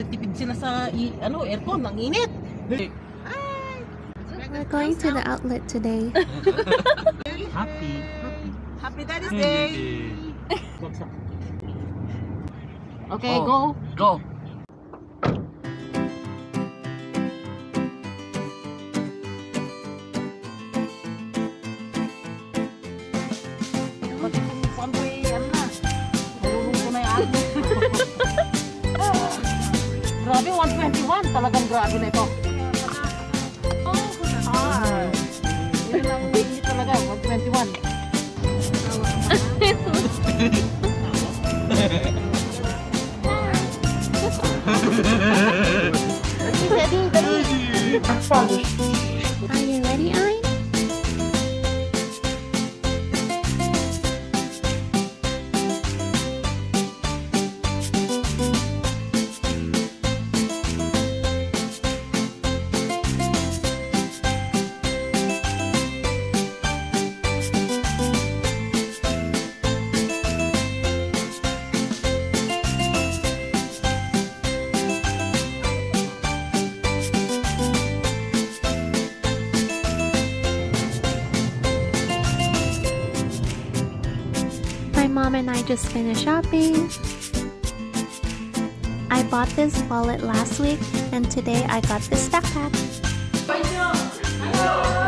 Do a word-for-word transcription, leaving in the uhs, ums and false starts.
tipid sila sa i ano aircon, ang init. We're going to the outlet today. Happy. Happy Daddy's Day. Okay, Oh. go. Go. Grabe, one twenty-one. Talagang grabe na ito. Ah, yun lang mainit talaga, one twenty-one. Are you ready, Ein? My mom and I just finished shopping. I bought this wallet last week and today I got this backpack.